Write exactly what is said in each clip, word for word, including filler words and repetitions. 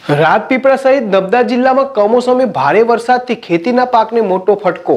રાજપીપળા સહિત નર્મદા જિલ્લામાં કમોસમી ભારે વરસાદથી ખેતીના પાકને મોટો ફટકો।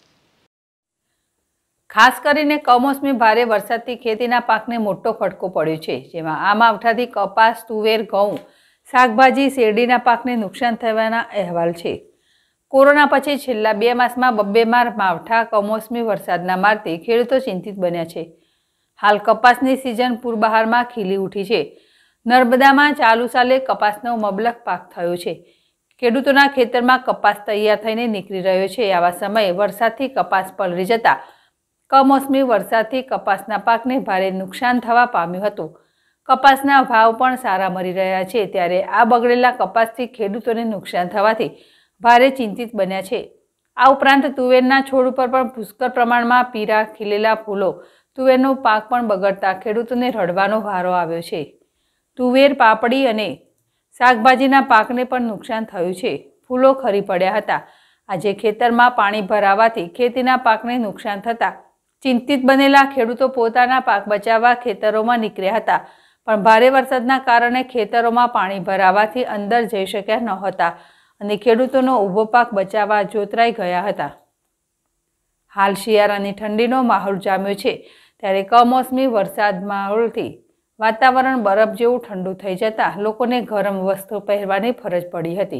ખાસ કરીને કમોસમી ભારે વરસાદથી ખેતીના પાકને મોટો ફટકો પડ્યો છે, જેમાં આ માવઠાથી કપાસ, તુવેર, ઘઉં, શાકભાજી, શેરડીના પાકને નુકસાન થવાના અહેવાલ છે। કોરોના પછી છેલ્લા બે માસમાં બબ્બે માર માવઠા કમોસમી વરસાદના મારથી ખેડૂતો ચિંતિત બન્યા છે। હાલ કપાસની સિઝન પૂરબહારમાં ખીલી ઉઠી છે। નર્મદામાં ચાલુ સાલે કપાસનો મબલખ પાક થયો છે। ખેડૂતોના ખેતરમાં કપાસ તૈયાર થઈને નીકળી રહ્યો છે। આવા સમયે વરસાદથી કપાસ પલળી જતા કમોસમી વરસાદથી કપાસના પાકને ભારે નુકસાન થવા પામ્યું હતું। કપાસના ભાવ પણ સારા મળી રહ્યા છે, ત્યારે આ બગડેલા કપાસથી ખેડૂતોને નુકસાન થવાથી ભારે ચિંતિત બન્યા છે। આ ઉપરાંત તુવેરના છોડ ઉપર પણ પુષ્કળ પ્રમાણમાં પીળા ખીલેલા ફૂલો તુવેરનો પાક પણ બગડતા ખેડૂતોને રડવાનો વારો આવ્યો છે। તુવેર, પાપડી અને શાકભાજીના પાકને પણ નુકસાન થયું છે। ફૂલો ખરી પડ્યા હતા। આજે ખેતરમાં પાણી ભરાવાથી ખેતીના પાકને નુકસાન થતા ચિંતિત બનેલા ખેડૂતો પોતાના પાક બચાવવા ખેતરોમાં નીકળ્યા હતા, પણ ભારે વરસાદના કારણે ખેતરોમાં પાણી ભરાવાથી અંદર જઈ શક્યા ન હતા અને ખેડૂતોનો ઊભો પાક બચાવવા જોતરાઈ ગયા હતા। હાલ શિયાળાની ઠંડીનો માહોલ જામ્યો છે, ત્યારે કમોસમી વરસાદ માહોલથી વાતાવરણ બરફ જેવું ઠંડુ થઈ જતા લોકોને ગરમ વસ્ત્રો પહેરવાની ફરજ પડી હતી।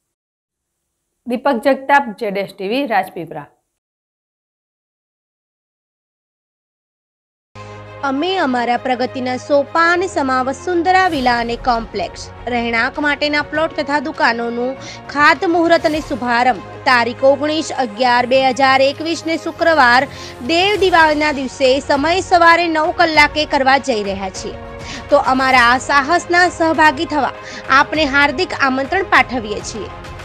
દીપક જગતાપ, જેડેશ ટીવી, રાજપીપળા। અમે અમારા પ્રગતિના સોપાન સમા વસુંધરા વિલા અને કોમ્પ્લેક્સ રહેણાંક માટેના પ્લોટ તથા દુકાનોનું ખાતમુહૂર્ત અને શુભારંભ તારીખ ઓગણીસ અગિયાર બે હજાર એકવીસ ને શુક્રવાર દેવ દિવાળીના દિવસે સમય સવારે નવ કલાકે કરવા જઈ રહ્યા છીએ, તો અમારા આ સાહસના સહભાગી થવા આપને હાર્દિક આમંત્રણ પાઠવીએ છીએ।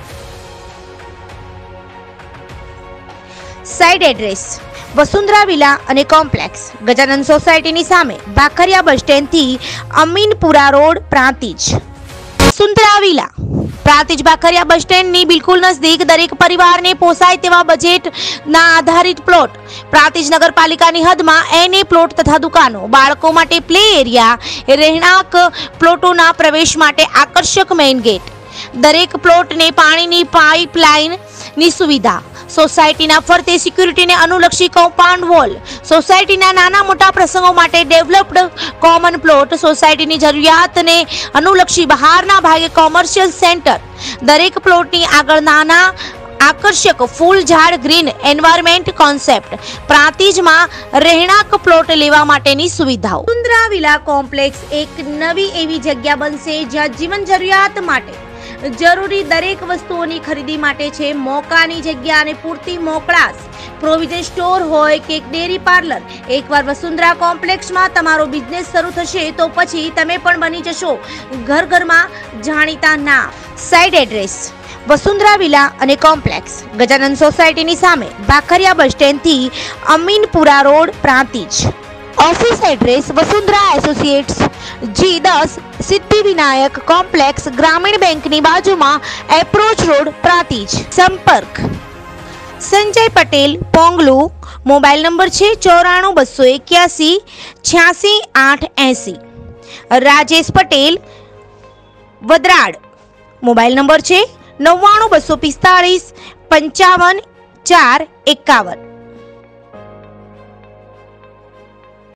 સાઇટ એડ્રેસ વસુંધરા વિલા અને કોમ્પ્લેક્સ, ગજાનંદ સોસાયટીની સામે, ભાખરિયા બસ સ્ટેન્ડથી Aminpura road, Prantij. Vasundhara villa Prantij Bhakhariya bus સ્ટેન્ડની બિલકુલ નજદીક દરેક પરિવારને પોસાય તેવા બજેટના આધારિત પ્લોટ, પ્રાંતિજ નગરપાલિકાની હદમાં એને પ્લોટ તથા દુકાનો, બાળકો માટે પ્લે એરિયા, રહેણાંક પ્લોટોના પ્રવેશ માટે આકર્ષક મેઇન ગેટ, દરેક પ્લોટને પાણીની પાઇપલાઇનની સુવિધા, સોસાયટીના ફરતે સિક્યુરિટીને અનુલક્ષી કમ્પાઉન્ડ વોલ, સોસાયટીના નાના મોટા પ્રસંગો માટે ડેવલપ્ડ કોમન પ્લોટ, સોસાયટીની જરૂરિયાતને અનુલક્ષી બહારના ભાગે કોમર્શિયલ સેન્ટર, દરેક પ્લોટની આગળ નાના આકર્ષક ફૂલ ઝાડ ગ્રીન એન્વાયરમેન્ટ કોન્સેપ્ટ, પ્રાંતિજમાં રહેણાંક પ્લોટ લેવા માટેની સુવિધાઓ। વસુંધરા વિલા કોમ્પ્લેક્સ એક નવી એવી જગ્યા બનશે જ્યાં જીવન જરૂરિયાત માટે જરૂરી દરેક વસ્તુઓની ખરીદી માટે છે મોકાની જગ્યા અને પૂરતી મોકળાશ। પ્રોવિઝન સ્ટોર હોય કે ડેરી પાર્લર, એકવાર વસુંધરા કોમ્પ્લેક્સમાં તમારો બિઝનેસ શરૂ થશે તો પછી તમે પણ બની જશો ઘર ઘરમાં જાણીતા નામ। સાઇટ એડ્રેસ વસુંધરા વિલા અને કોમ્પ્લેક્સ, ગજાનંદ સોસાયટીની સામે, ભાખરિયા બસ સ્ટેન્ડથી Aminpura road, Prantij. Office address Vasundhara associates, G દસ, સિદ્ધિવિનાયક કોમ્પ્લેક્સ, ગ્રામીણ બેંકની બાજુમાં, એપ્રોચ રોડ, પ્રાંતિજ। સંપર્ક સંજય પટેલ, પોંગલુ, મોબાઈલ નંબર છે ચોરાણું બસો એક્યાસી છ્યાસી આઠ એસી। રાજેશ પટેલ, વદરાડ, મોબાઈલ નંબર છે નવ્વાણું બસો પિસ્તાળીસ પંચાવન ચાર એકાવન।